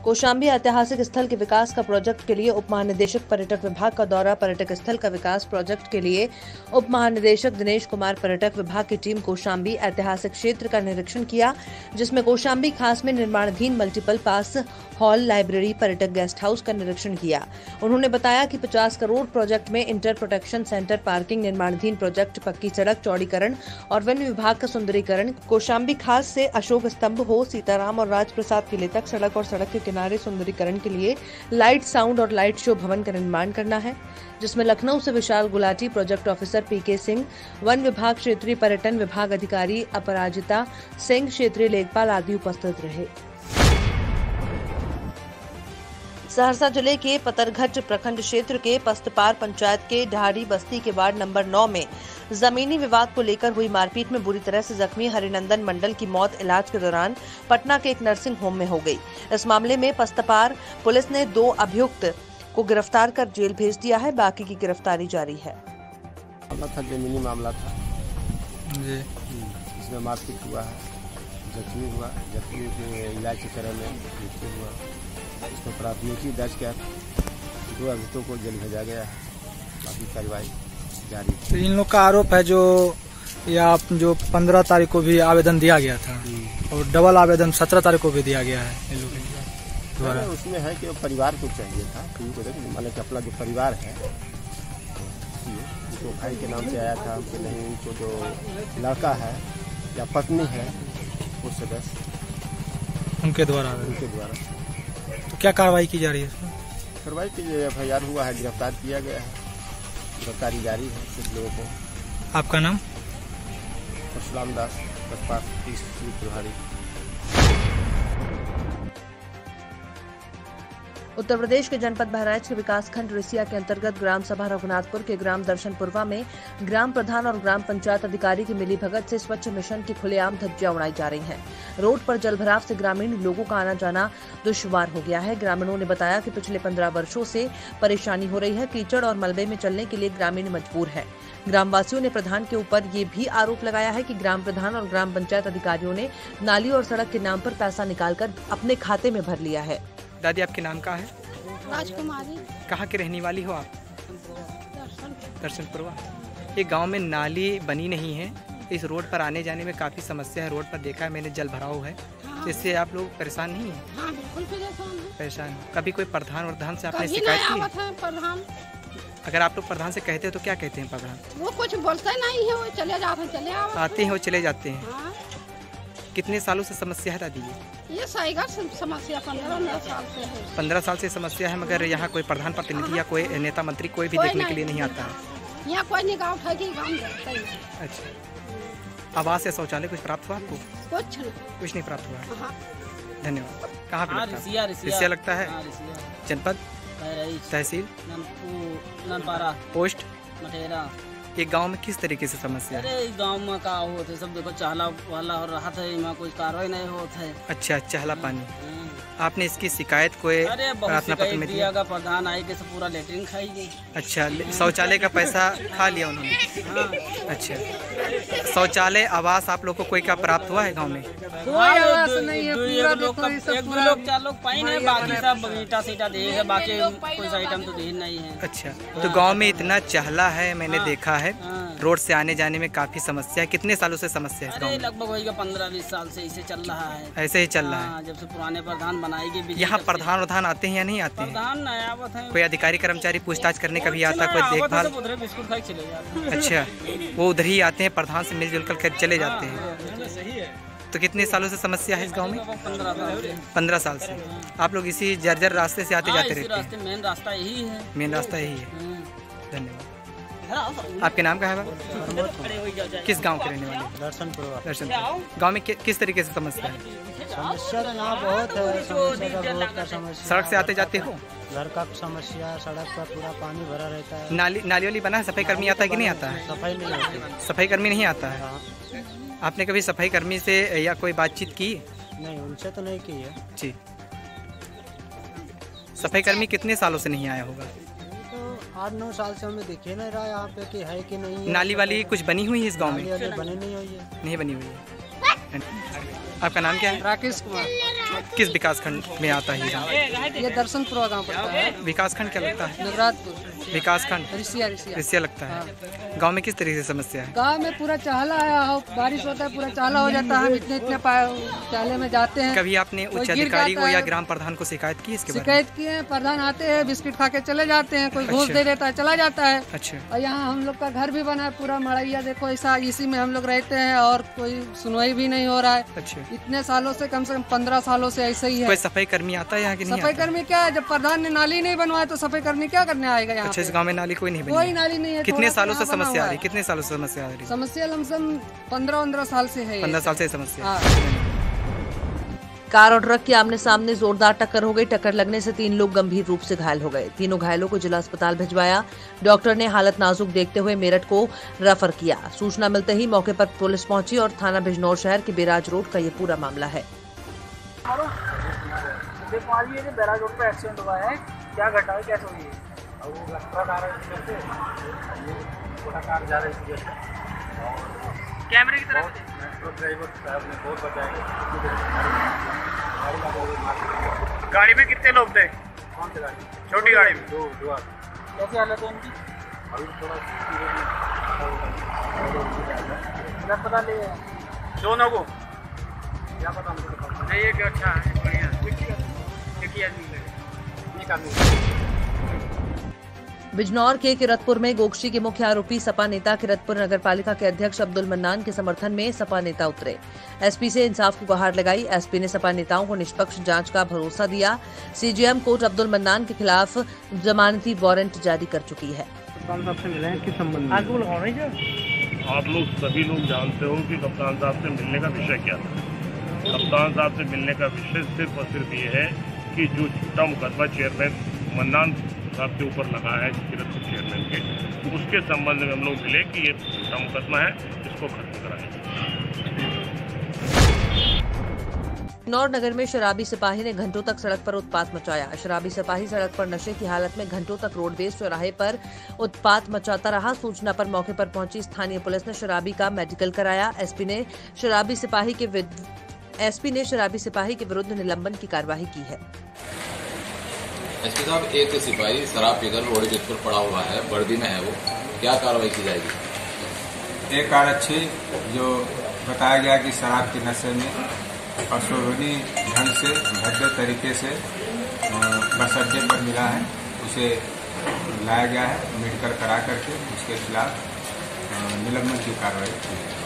कौशाम्बी ऐतिहासिक स्थल के विकास का प्रोजेक्ट के लिए उप महानिदेशक पर्यटक विभाग का दौरा। पर्यटक स्थल का विकास प्रोजेक्ट के लिए उप महानिदेशक दिनेश कुमार पर्यटक विभाग की टीम कौशाम्बी ऐतिहासिक क्षेत्र का निरीक्षण किया, जिसमें कौशाम्बी खास में निर्माणाधीन मल्टीपल पास हॉल, लाइब्रेरी, पर्यटक गेस्ट हाउस का निरीक्षण किया। उन्होंने बताया कि 50 करोड़ प्रोजेक्ट में इंटर प्रोटेक्शन सेंटर, पार्किंग, निर्माणाधीन प्रोजेक्ट, पक्की सड़क चौड़ीकरण और वन विभाग का सुंदरीकरण, कौशाम्बी खास से अशोक स्तंभ हो सीताराम और राजप्रसाद किले तक सड़क और सड़क के किनारे सुंदरीकरण के लिए लाइट, साउंड और लाइट शो भवन का निर्माण करना है, जिसमें लखनऊ से Vishal Gulati, project officer PK Singh, वन विभाग क्षेत्रीय पर्यटन विभाग अधिकारी अपराजिता सिंह, क्षेत्रीय लेखपाल आदि उपस्थित रहे। सहरसा जिले के पतरघट प्रखंड क्षेत्र के पस्तपार पंचायत के ढाड़ी बस्ती के वार्ड नंबर 9 में जमीनी विवाद को लेकर हुई मारपीट में बुरी तरह से जख्मी हरिनंदन मंडल की मौत इलाज के दौरान पटना के एक नर्सिंग होम में हो गई। इस मामले में पस्तपार पुलिस ने 2 अभियुक्त को गिरफ्तार कर जेल भेज दिया है। बाकी की गिरफ्तारी जारी है। जमीनी मामला था जी, इसमें मारपीट हुआ है, जख्मी हुआ, जख्मी के इलाज के क्रम में मृत्यु हुआ। इसमें प्राथमिकी दर्ज कर 2 अभियुक्तों को जेल भेजा गया है। बाकी कार्रवाई जारी है। इन लोग का आरोप है जो 15 तारीख को भी आवेदन दिया गया था और डबल आवेदन 17 तारीख को भी दिया गया है इन लोगों के द्वारा। उसमें है कि परिवार को चाहिए था, मतलब कि अपना जो परिवार है तो भाई के नाम से आया था, कि नहीं उनको जो लड़का है या पत्नी है वो सदस्य उनके द्वारा तो क्या कार्रवाई की जा रही है इसमें? कार्रवाई की FIR हुआ है, गिरफ्तार किया गया है, गिरफ्तारी जारी है कुछ लोगों को। आपका नाम? परशुराम दास, बसपा प्रभारी। उत्तर प्रदेश के जनपद बहराइच के विकास खंड रिसिया के अंतर्गत ग्राम सभा रघुनाथपुर के ग्राम दर्शनपुरवा में ग्राम प्रधान और ग्राम पंचायत अधिकारी की मिलीभगत से स्वच्छ मिशन की खुलेआम धज्जियां उड़ाई जा रही हैं। रोड पर जलभराव से ग्रामीण लोगों का आना जाना दुश्वार हो गया है। ग्रामीणों ने बताया कि पिछले 15 वर्षों से परेशानी हो रही है। कीचड़ और मलबे में चलने के लिए ग्रामीण मजबूर है। ग्रामवासियों ने प्रधान के ऊपर ये भी आरोप लगाया है कि ग्राम प्रधान और ग्राम पंचायत अधिकारियों ने नाली और सड़क के नाम पर पैसा निकालकर अपने खाते में भर लिया है। दादी, आपके नाम क्या है? राजकुमारी। कहाँ की रहने वाली हो आप? दर्शनपुरवा। ये गांव में नाली बनी नहीं है, इस रोड पर आने जाने में काफ़ी समस्या है। रोड पर देखा है मैंने, जल भराव है। हाँ। इससे आप लोग परेशान नहीं हैं? हाँ, बिल्कुल परेशान। कभी कोई प्रधान से आपने शिकायत की है? प्रधान, अगर आप लोग प्रधान से कहते हैं तो क्या कहते हैं प्रधान? वो कुछ बोलते नहीं है, वो चले जाते हैं, चले आते हैं, वो चले जाते हैं। हाँ। कितने सालों से समस्या है दादी? ये समस्या 15 साल से है। 15 साल से समस्या है, मगर यहाँ कोई प्रधान प्रतिनिधि या कोई नेता मंत्री कोई भी देखने के लिए नहीं आता है। यहाँ कोई निगाह उठाएगी, काम। अच्छा, आवास या शौचालय कुछ प्राप्त हुआ आपको? कुछ नहीं प्राप्त हुआ। धन्यवाद। कहाँ पे लगता है? रिसिया लगता है। जनपद, तहसील, पोस्ट मटेरा। ये गांव में किस तरीके से समस्या है? अरे गांव में का होता है, सब देखो चहला वाला और राहत है, यहाँ कोई कार्रवाई नहीं होता है। अच्छा, चहला पानी। आपने इसकी शिकायत को प्रार्थना पत्र में दिया? प्रधान आए के सब पूरा लेटरिन खाई गई। अच्छा, शौचालय का पैसा खा लिया उन्होंने? हाँ। अच्छा, शौचालय आवास आप लोग को कोई क्या प्राप्त हुआ है गांव में? कोई आवास नहीं है, पूरा देखो, 1-2 लोग 4 लोग पाई नहीं, बाकी सब ईटा सीटा दे है, बाकी कोई आइटम तो दे नहीं है। अच्छा, तो गाँव में इतना चहला है, मैंने देखा है। रोड से आने जाने में काफी समस्या है। कितने सालों से समस्या है? अरे लगभग होगा 15-20 साल से इसे चल रहा है। ऐसे ही चल रहा है जब से पुराने प्रधान बनाएगी। यहाँ प्रधान आते हैं या नहीं आते हैं? प्रधान आवत है। कोई अधिकारी कर्मचारी पूछताछ करने का भी आता है? कोई देखभाल? बिस्कुट खाई चले जाते हैं। अच्छा, वो उधर ही आते हैं, प्रधान से मिलजुल कर चले जाते हैं। तो कितने सालों से समस्या है इस गांव में? 15 साल से। आप लोग इसी जर्जर रास्ते से आते जाते रहते हैं? मेन रास्ता यही है। मेन रास्ता यही है। धन्यवाद। आपके नाम क्या है? किस गांव के रहने वाले? दर्शनपुर। गांव में किस तरीके से समस्या है? समस्या तो यहाँ बहुत है, समस्या। सड़क से आते जाते हो? घर का समस्या, सड़क पर पूरा पानी भरा रहता है। नाली वाली बना है? सफाई कर्मी आता है कि नहीं आता है? सफाई नहीं होती। सफाई कर्मी नहीं आता है। आपने कभी सफाई कर्मी से या कोई बातचीत की? नहीं, उनसे तो नहीं की है जी। सफाई कर्मी कितने सालों से नहीं आया होगा? 8-9 साल से हमें दिखे नहीं रहा यहाँ पे कि है कि नहीं है। नाली वाली कुछ बनी हुई है इस गांव में? बनी नहीं हुई है। नहीं बनी हुई है। आपका नाम क्या है? राकेश कुमार। किस विकास खंड में आता है ये गाँव? ये दर्शनपुरा गाँव पड़ता है। विकास खंड क्या लगता है? नगराजपुर विकास खंड रिसिया लगता है। गांव में किस तरीके से समस्या है? गाँव में पूरा चाहला है, बारिश होता है पूरा चाहला हो जाता है, हम इतने चाहले में जाते हैं। कभी आपने उच्च अधिकारी को या ग्राम प्रधान को शिकायत की इसके बारे में? शिकायत की है, प्रधान आते हैं, बिस्किट खा के चले जाते हैं, कोई घूस दे देता है, चला जाता है। अच्छा। और यहाँ हम लोग का घर भी बना है पूरा मड़ैया, देखो ऐसा, इसी में हम लोग रहते हैं और कोई सुनवाई भी नहीं हो रहा है। अच्छा। इतने सालों से, कम 15 सालों से ऐसे ही है। कोई सफाई कर्मी आता है यहाँ की? नहीं सफाई कर्मी क्या है, जब प्रधान ने नाली नहीं बनवाया तो सफाई कर्मी क्या करने आएगा यहाँ? अच्छा, इस गाँव में नाली कोई नहीं बनी? कोई नाली नहीं है। कितने सालों से समस्या आ रही? कितने सालों से समस्या आ रही? समस्या लमसम 15-15 साल से है। 15 साल से समस्या। कार और ट्रक की आमने सामने जोरदार टक्कर हो गई। टक्कर लगने से 3 लोग गंभीर रूप से घायल हो गए। तीनों घायलों को जिला अस्पताल भिजवाया। डॉक्टर ने हालत नाजुक देखते हुए मेरठ को रेफर किया। सूचना मिलते ही मौके पर पुलिस पहुंची और थाना बिजनौर शहर के बैराज रोड का ये पूरा मामला है। बैराज रोड पे एक्सीडेंट हुआ है, क्या घटना है, कैसे हुई है? कैमरे की तरफ गाड़ी में कितने लोग थे? कौन सी गाड़ी? छोटी गाड़ी में दो। कैसी हालत है उनकी? अभी थोड़ा अस्पताल ले गए दोनों को? क्या पता हमको? नहीं, ये अच्छा है, बढ़िया। एक ही आदमी लगे। एक आदमी। बिजनौर के किरतपुर में गोकशी के मुख्य आरोपी सपा नेता किरतपुर नगरपालिका के अध्यक्ष अब्दुल मन्नान के समर्थन में सपा नेता उतरे। एसपी से इंसाफ की गुहार लगाई। एसपी ने सपा नेताओं को निष्पक्ष जांच का भरोसा दिया। सीजेएम कोर्ट अब्दुल मन्नान के खिलाफ जमानती वारंट जारी कर चुकी है। कप्तान साहब से मिले हैं, किस संबंध में? आप लोग सभी लोग जानते हो कि कप्तान साहब से मिलने का विषय क्या था। कप्तान साहब से मिलने का विषय सिर्फ और सिर्फ ये है कि जो झूठा मुकदमा चेयरमैन मन्नान साहब के ऊपर लगा है किरतपुर चेयरमैन के, उसके संबंध में हम लोग मिले कि ये झूठा मुकदमा है, इसको खत्म कराएं। बिजनौर नगर में शराबी सिपाही ने घंटों तक सड़क पर उत्पात मचाया। शराबी सिपाही सड़क पर नशे की हालत में घंटों तक रोडवेज चौराहे पर उत्पात मचाता रहा। सूचना पर मौके पर पहुंची स्थानीय पुलिस ने शराबी का मेडिकल कराया। एसपी ने शराबी सिपाही के विरुद्ध निलंबन की कार्रवाई की है। एसपी साहब, एक सिपाही शराब पीकर रोड के ऊपर पड़ा हुआ है, वर्दी में है वो, क्या कार्रवाई की जाएगी? एक आरक्षी जो बताया गया कि शराब के नशे में अशोभनीय ढंग से भद्दे तरीके से बस अड्डे पर मिला है, उसे लाया गया है, मेडिकल करा करके उसके खिलाफ निलंबन की कार्रवाई की है।